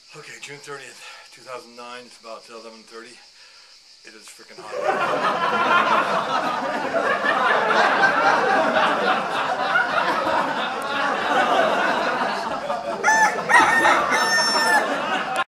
Okay, June 30th, 2009. It's about 11:30. It is freaking hot.